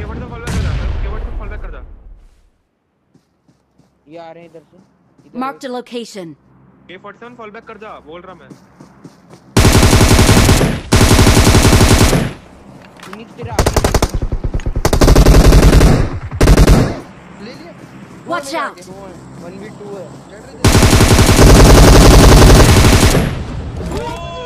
K40 से fall back कर जा, K40 से फॉल बैक कर जा। ये आ रहे हैं इधर से। Marked a location. K47 fall back कर जा, बोल रहा मैं। फिनिक्स तेरा ले लिया। Watch out. 1v2 है। चढ़ रहे थे।